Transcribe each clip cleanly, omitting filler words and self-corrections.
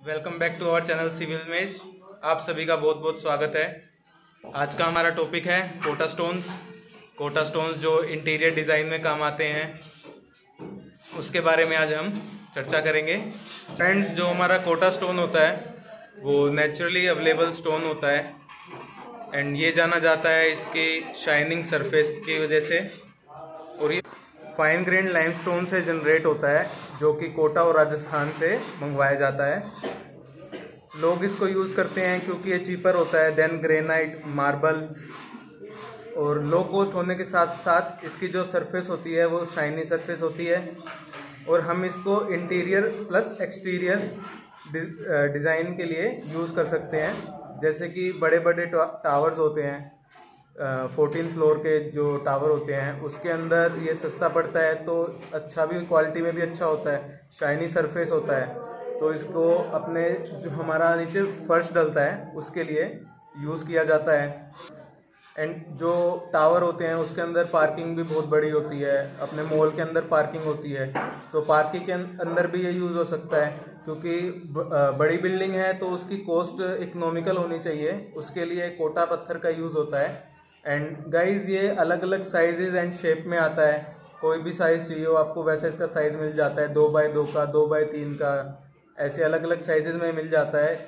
Welcome back to our channel civil maze. आप सभी का बहुत बहुत स्वागत है। आज का हमारा टॉपिक है कोटा स्टोन्स। कोटा स्टोन्स जो इंटीरियर डिज़ाइन में काम आते हैं, उसके बारे में आज हम चर्चा करेंगे। फ्रेंड्स, जो हमारा कोटा स्टोन होता है वो नेचुरली अवेलेबल स्टोन होता है एंड ये जाना जाता है इसकी शाइनिंग सरफेस की वजह से, और ये फाइन ग्रेन लाइमस्टोन से जनरेट होता है जो कि कोटा और राजस्थान से मंगवाया जाता है। लोग इसको यूज़ करते हैं क्योंकि ये चीपर होता है देन ग्रेनाइट, मार्बल, और लो कॉस्ट होने के साथ साथ इसकी जो सरफेस होती है वो शाइनी सरफेस होती है। और हम इसको इंटीरियर प्लस एक्सटीरियर डिज़ाइन के लिए यूज़ कर सकते हैं। जैसे कि बड़े बड़े टावर्स होते हैं, 14 फ्लोर के जो टावर होते हैं उसके अंदर ये सस्ता पड़ता है, तो अच्छा भी, क्वालिटी में भी अच्छा होता है, शाइनी सरफेस होता है, तो इसको अपने जो हमारा नीचे फर्श डलता है उसके लिए यूज़ किया जाता है। एंड जो टावर होते हैं उसके अंदर पार्किंग भी बहुत बड़ी होती है, अपने मॉल के अंदर पार्किंग होती है, तो पार्किंग के अंदर भी ये यूज़ हो सकता है क्योंकि बड़ी बिल्डिंग है तो उसकी कॉस्ट इकोनॉमिकल होनी चाहिए, उसके लिए कोटा पत्थर का यूज़ होता है। एंड गाइज, ये अलग अलग साइजेज एंड शेप में आता है, कोई भी साइज़ चाहिए हो आपको वैसे इसका साइज़ मिल जाता है, 2x2 का, 2x3 का, ऐसे अलग अलग साइजेज में मिल जाता है।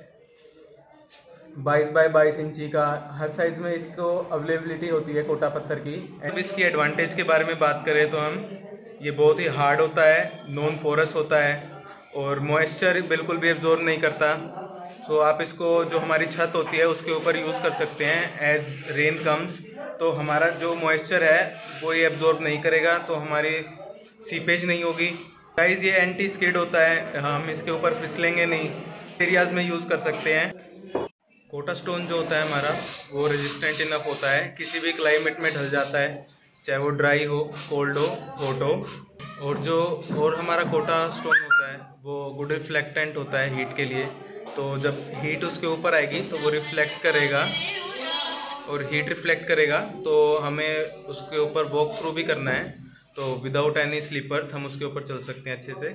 22x22 इंची का, हर साइज़ में इसको अवेलेबिलिटी होती है कोटा पत्थर की। अब इसकी एडवांटेज के बारे में बात करें तो हम, ये बहुत ही हार्ड होता है, नॉन पोरस होता है और मॉइस्चर बिल्कुल भी एब्जॉर्ब नहीं करता। तो आप इसको जो हमारी छत होती है उसके ऊपर यूज़ कर सकते हैं एज रेन कम्स, तो हमारा जो मॉइस्चर है वो ये एब्जॉर्ब नहीं करेगा, तो हमारी सीपेज नहीं होगी। गाइस, ये एंटी स्किड होता है, हम इसके ऊपर फिसलेंगे नहीं, एरियाज में यूज़ कर सकते हैं। कोटा स्टोन जो होता है हमारा वो रेजिस्टेंट इनफ होता है, किसी भी क्लाइमेट में ढल जाता है, चाहे वो ड्राई हो, कोल्ड हो, हॉट हो। और हमारा कोटा स्टोन होता है वो गुड रिफ्लेक्टेंट होता है हीट के लिए, तो जब हीट उसके ऊपर आएगी तो वो रिफ्लेक्ट करेगा, और हीट रिफ्लेक्ट करेगा तो हमें उसके ऊपर वॉक थ्रू भी करना है, तो विदाउट एनी स्लीपर्स हम उसके ऊपर चल सकते हैं अच्छे से।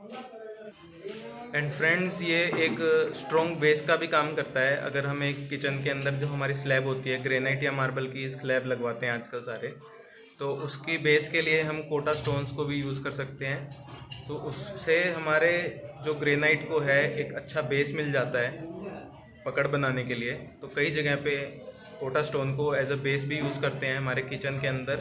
एंड फ्रेंड्स, ये एक स्ट्रॉन्ग बेस का भी काम करता है। अगर हम एक किचन के अंदर जो हमारी स्लैब होती है, ग्रेनाइट या मार्बल की स्लैब लगवाते हैं आजकल सारे, तो उसकी बेस के लिए हम कोटा स्टोन्स को भी यूज़ कर सकते हैं, तो उससे हमारे जो ग्रेनाइट को है एक अच्छा बेस मिल जाता है पकड़ बनाने के लिए। तो कई जगह पे कोटा स्टोन को एज अ बेस भी यूज़ करते हैं हमारे किचन के अंदर।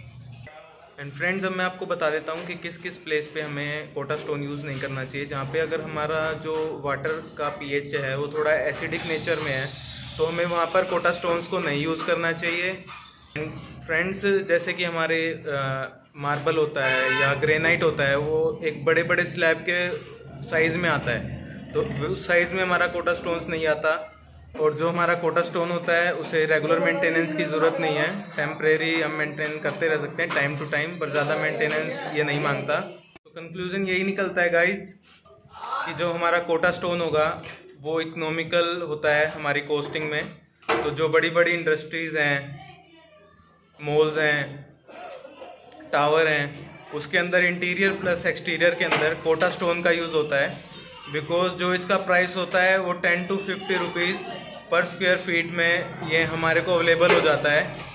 एंड फ्रेंड्स, अब मैं आपको बता देता हूँ कि किस किस प्लेस पे हमें कोटा स्टोन यूज़ नहीं करना चाहिए। जहाँ पे अगर हमारा जो वाटर का पीएच है वो थोड़ा एसिडिक नेचर में है, तो हमें वहाँ पर कोटा स्टोन्स को नहीं यूज़ करना चाहिए। एंड फ्रेंड्स, जैसे कि हमारे मार्बल होता है या ग्रेनाइट होता है, वो एक बड़े बड़े स्लैब के साइज़ में आता है, तो उस साइज़ में हमारा कोटा स्टोन्स नहीं आता। और जो हमारा कोटा स्टोन होता है उसे रेगुलर मेंटेनेंस की ज़रूरत नहीं है, टेम्परेरी हम मेंटेन करते रह सकते हैं टाइम टू टाइम, पर ज़्यादा मेंटेनेंस ये नहीं मांगता। तो कंक्लूजन यही निकलता है गाइज कि जो हमारा कोटा स्टोन होगा वो इकोनॉमिकल होता है हमारी कॉस्टिंग में। तो जो बड़ी बड़ी इंडस्ट्रीज़ हैं, मॉल्स हैं, टावर हैं, उसके अंदर इंटीरियर प्लस एक्सटीरियर के अंदर कोटा स्टोन का यूज़ होता है, बिकॉज जो इसका प्राइस होता है वो 10 to 50 रुपीज़ पर स्क्वायर फीट में ये हमारे को अवेलेबल हो जाता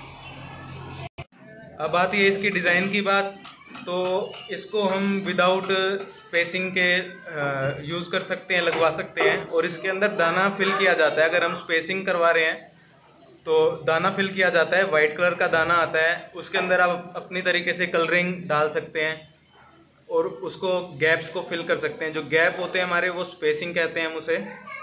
है। अब आती है इसकी डिज़ाइन की बात, तो इसको हम विदाउट स्पेसिंग के यूज़ कर सकते हैं, लगवा सकते हैं, और इसके अंदर दाना फिल किया जाता है। अगर हम स्पेसिंग करवा रहे हैं तो दाना फिल किया जाता है, वाइट कलर का दाना आता है, उसके अंदर आप अपनी तरीके से कलरिंग डाल सकते हैं और उसको गैप्स को फिल कर सकते हैं। जो गैप होते हैं हमारे वो स्पेसिंग कहते हैं हम उसे।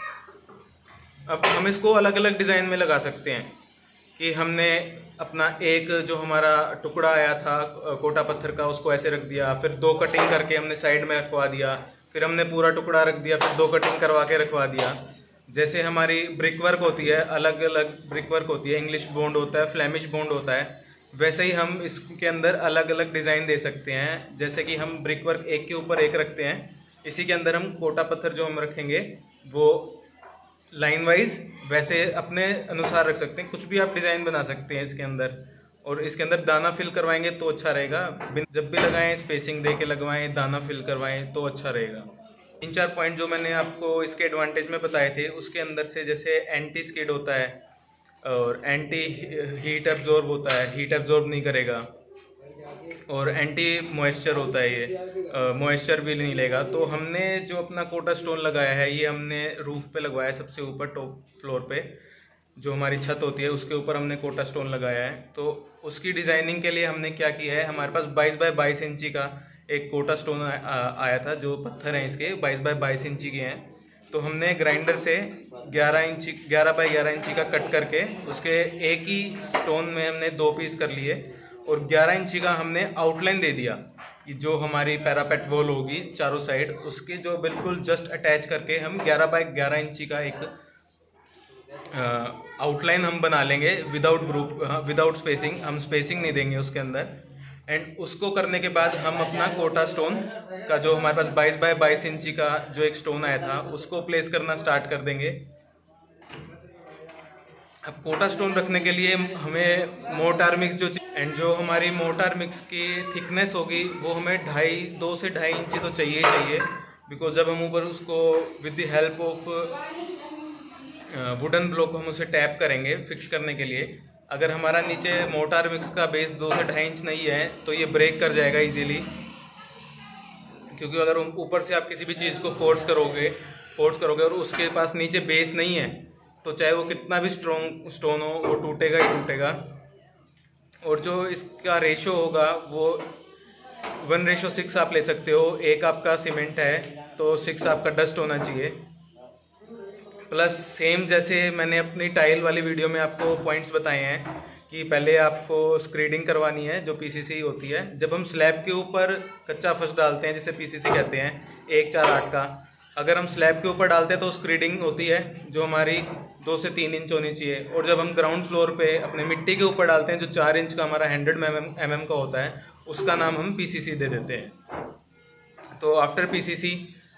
अब हम इसको अलग अलग डिज़ाइन में लगा सकते हैं कि हमने अपना एक जो हमारा टुकड़ा आया था कोटा पत्थर का उसको ऐसे रख दिया, फिर 2 कटिंग करके हमने साइड में रखवा दिया, फिर हमने पूरा टुकड़ा रख दिया, फिर 2 कटिंग करवा के रखवा दिया। जैसे हमारी ब्रिक वर्क होती है, अलग अलग ब्रिक वर्क होती है, इंग्लिश बॉन्ड होता है, फ्लेमिश बॉन्ड होता है, वैसे ही हम इसके अंदर अलग अलग डिज़ाइन दे सकते हैं। जैसे कि हम ब्रिक वर्क एक के ऊपर एक रखते हैं, इसी के अंदर हम कोटा पत्थर जो हम रखेंगे वो लाइन वाइज वैसे अपने अनुसार रख सकते हैं। कुछ भी आप डिज़ाइन बना सकते हैं इसके अंदर, और इसके अंदर दाना फिल करवाएंगे तो अच्छा रहेगा। जब भी लगाएं स्पेसिंग दे के लगवाएं, दाना फिल करवाएं तो अच्छा रहेगा। तीन चार पॉइंट जो मैंने आपको इसके एडवांटेज में बताए थे, उसके अंदर से जैसे एंटी स्किड होता है और एंटी हीट एब्जॉर्ब होता है, हीट एब्जॉर्ब नहीं करेगा, और एंटी मॉइस्चर होता है, ये मॉइस्चर भी नहीं लेगा। तो हमने जो अपना कोटा स्टोन लगाया है, ये हमने रूफ पे लगवाया है, सबसे ऊपर टॉप फ्लोर पे जो हमारी छत होती है उसके ऊपर हमने कोटा स्टोन लगाया है। तो उसकी डिज़ाइनिंग के लिए हमने क्या किया है, हमारे पास 22 बाय 22 इंची का एक कोटा स्टोन आया था, जो पत्थर हैं इसके 22 बाय 22 इंची के हैं। तो हमने ग्राइंडर से 11 बाय 11 इंची का कट करके उसके एक ही स्टोन में हमने 2 पीस कर लिए और 11 इंची का हमने आउटलाइन दे दिया कि जो हमारी पैरापेट वॉल होगी चारों साइड, उसके जो बिल्कुल जस्ट अटैच करके हम 11 बाय 11 इंची का एक आउटलाइन हम बना लेंगे विदाउट ग्रुप, विदाउट स्पेसिंग, हम स्पेसिंग नहीं देंगे उसके अंदर। एंड उसको करने के बाद हम अपना कोटा स्टोन का जो हमारे पास 22 बाय 22 इंची का जो एक स्टोन आया था उसको प्लेस करना स्टार्ट कर देंगे। अब कोटा स्टोन रखने के लिए हमें मोर्टार मिक्स जो हमारी मोर्टार मिक्स की थिकनेस होगी वो हमें 2 से 2.5 इंची तो चाहिए ही चाहिए, बिकॉज जब हम ऊपर उसको with the help of wooden block हम उसे टैप करेंगे फिक्स करने के लिए। अगर हमारा नीचे मोर्टार मिक्स का बेस 2 से 2.5 इंच नहीं है तो ये ब्रेक कर जाएगा इजीली, क्योंकि अगर ऊपर से आप किसी भी चीज़ को फोर्स करोगे और उसके पास नीचे बेस नहीं है तो चाहे वो कितना भी स्ट्रॉन्ग स्टोन हो वो टूटेगा ही टूटेगा। और जो इसका रेशो होगा वो 1:6 आप ले सकते हो, 1 आपका सीमेंट है तो 6 आपका डस्ट होना चाहिए। प्लस सेम जैसे मैंने अपनी टाइल वाली वीडियो में आपको पॉइंट्स बताए हैं कि पहले आपको स्क्रीडिंग करवानी है जो पीसीसी होती है। जब हम स्लैब के ऊपर कच्चा फर्श डालते हैं जिसे पीसीसी कहते हैं 1-4-8 का, अगर हम स्लैब के ऊपर डालते हैं तो स्क्रीडिंग होती है जो हमारी 2 से 3 इंच होनी चाहिए। और जब हम ग्राउंड फ्लोर पे अपने मिट्टी के ऊपर डालते हैं जो 4 इंच का हमारा 100 mm का होता है, उसका नाम हम पीसीसी दे देते हैं। तो आफ्टर पीसीसी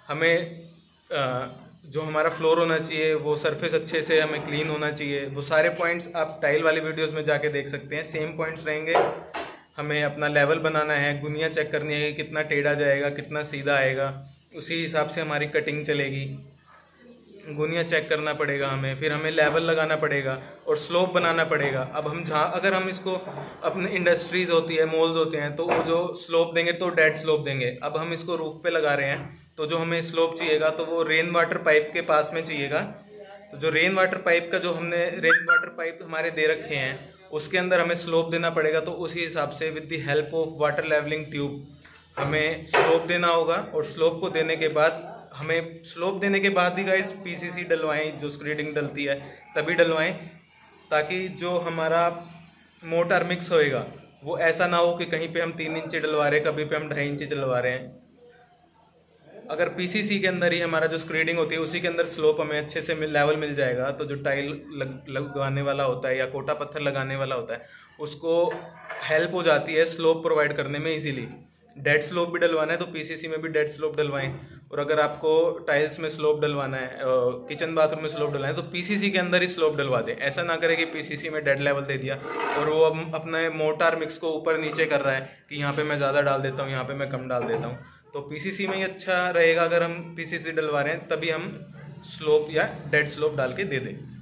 हमें जो हमारा फ्लोर होना चाहिए वो सरफेस अच्छे से हमें क्लीन होना चाहिए। वो सारे पॉइंट्स आप टाइल वाली वीडियोस में जाके देख सकते हैं, सेम पॉइंट्स रहेंगे। हमें अपना लेवल बनाना है, गुनिया चेक करनी है कि कितना टेढ़ा जाएगा कितना सीधा आएगा, उसी हिसाब से हमारी कटिंग चलेगी। गुनिया चेक करना पड़ेगा हमें, फिर हमें लेवल लगाना पड़ेगा और स्लोप बनाना पड़ेगा। अब हम अगर हम इसको अपने इंडस्ट्रीज़ होती है, मॉल्स होते हैं, तो वो जो स्लोप देंगे तो डेड स्लोप देंगे। अब हम इसको रूफ पे लगा रहे हैं तो जो हमें स्लोप चाहिएगा तो वो रेन वाटर पाइप के पास में चाहिएगा। तो जो रेन वाटर पाइप का जो हमने रेन वाटर पाइप हमारे दे रखे हैं उसके अंदर हमें स्लोप देना पड़ेगा। तो उसी हिसाब से with the help of water levelling tube हमें स्लोप देना होगा। और स्लोप को देने के बाद हमें स्लोप देने के बाद ही गाइस पीसीसी डलवाएं, जो स्क्रीडिंग डलती है तभी डलवाएं, ताकि जो हमारा मोर्टार मिक्स होएगा वो ऐसा ना हो कि कहीं पे हम 3 इंची डलवा रहे हैं, कभी पे हम 2.5 इंची डलवा रहे हैं। अगर पीसीसी के अंदर ही हमारा जो स्क्रीडिंग होती है उसी के अंदर स्लोप हमें अच्छे से लेवल मिल जाएगा, तो जो टाइल लगाने वाला होता है या कोटा पत्थर लगाने वाला होता है उसको हेल्प हो जाती है स्लोप प्रोवाइड करने में इजीली। डेड स्लोप भी डलवाना है तो पीसीसी में भी डेड स्लोप डलवाएं, और अगर आपको टाइल्स में स्लोप डलवाना है, किचन बाथरूम में स्लोप डलवाना है, तो पीसीसी के अंदर ही स्लोप डलवा दें। ऐसा ना करें कि पीसीसी में डेड लेवल दे दिया और वो अपने मोर्टार मिक्स को ऊपर नीचे कर रहा है कि यहाँ पे मैं ज़्यादा डाल देता हूँ, यहाँ पे मैं कम डाल देता हूँ। तो पीसीसी में ही अच्छा रहेगा, अगर हम पीसीसी डलवा रहे हैं तभी हम स्लोप या डेड स्लोप डाल के दे दें।